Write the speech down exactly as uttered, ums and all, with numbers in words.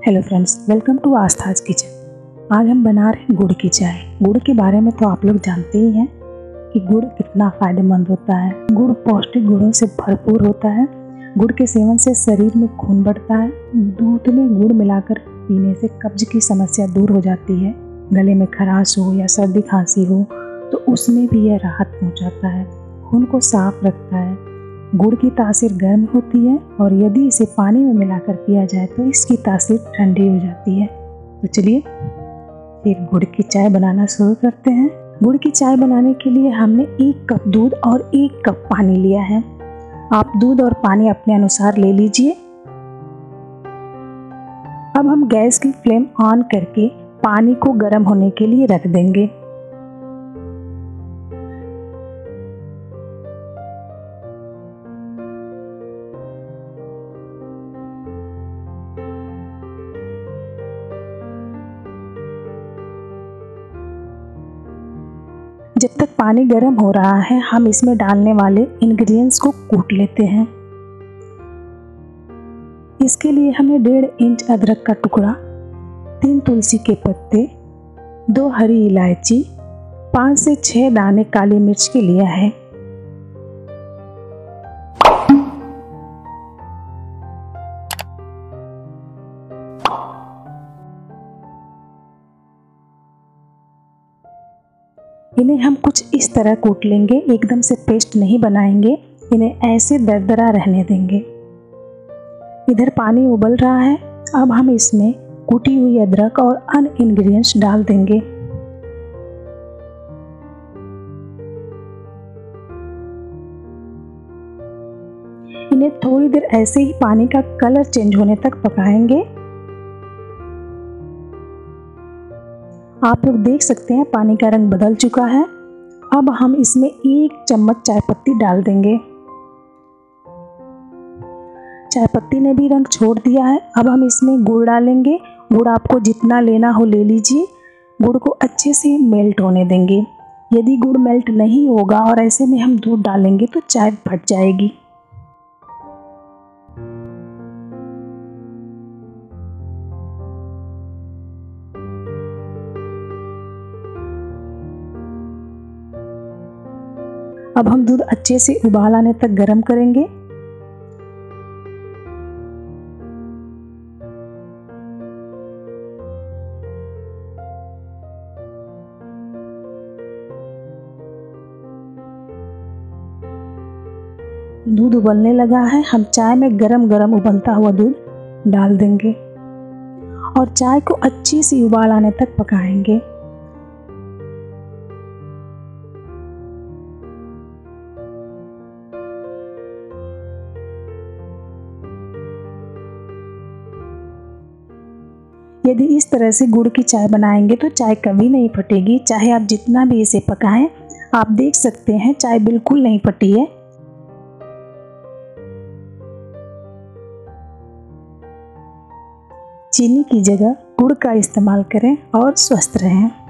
Hello friends, welcome to Aastha's kitchen. आज हम बना रहे हैं गुड़ की चाय। गुड़ के बारे में तो आप लोग जानते ही हैं कि गुड़ कितना फ़ायदेमंद होता है। गुड़ पौष्टिक गुणों से भरपूर होता है। गुड़ के सेवन से शरीर में खून बढ़ता है। दूध में गुड़ मिलाकर पीने से कब्ज की समस्या दूर हो जाती है। गले में खराश हो या सर्दी खांसी हो तो उसमें भी यह राहत पहुँचाता है। खून को साफ रखता है। गुड़ की तासीर गर्म होती है और यदि इसे पानी में मिलाकर पिया जाए तो इसकी तासीर ठंडी हो जाती है। तो चलिए फिर गुड़ की चाय बनाना शुरू करते हैं। गुड़ की चाय बनाने के लिए हमने एक कप दूध और एक कप पानी लिया है। आप दूध और पानी अपने अनुसार ले लीजिए। अब हम गैस की फ्लेम ऑन करके पानी को गर्म होने के लिए रख देंगे। जब तक पानी गर्म हो रहा है हम इसमें डालने वाले इंग्रेडिएंट्स को कूट लेते हैं। इसके लिए हमें डेढ़ इंच अदरक का टुकड़ा, तीन तुलसी के पत्ते, दो हरी इलायची, पाँच से छः दाने काली मिर्च के लिया है। इन्हें हम कुछ इस तरह कूट लेंगे, एकदम से पेस्ट नहीं बनाएंगे, इन्हें ऐसे दरदरा रहने देंगे। इधर पानी उबल रहा है। अब हम इसमें कूटी हुई अदरक और अन्य इंग्रेडिएंट्स डाल देंगे। इन्हें थोड़ी देर ऐसे ही पानी का कलर चेंज होने तक पकाएंगे। आप लोग देख सकते हैं पानी का रंग बदल चुका है। अब हम इसमें एक चम्मच चाय पत्ती डाल देंगे। चाय पत्ती ने भी रंग छोड़ दिया है। अब हम इसमें गुड़ डालेंगे। गुड़ आपको जितना लेना हो ले लीजिए। गुड़ को अच्छे से मेल्ट होने देंगे। यदि गुड़ मेल्ट नहीं होगा और ऐसे में हम दूध डालेंगे तो चाय फट जाएगी। अब हम दूध अच्छे से उबाल आने तक गर्म करेंगे। दूध उबलने लगा है। हम चाय में गरम गरम उबलता हुआ दूध डाल देंगे और चाय को अच्छी सी उबाल आने तक पकाएंगे। यदि इस तरह से गुड़ की चाय बनाएंगे तो चाय कभी नहीं फटेगी। चाहे आप जितना भी इसे पकाएं, आप देख सकते हैं चाय बिल्कुल नहीं फटी है। चीनी की जगह गुड़ का इस्तेमाल करें और स्वस्थ रहें।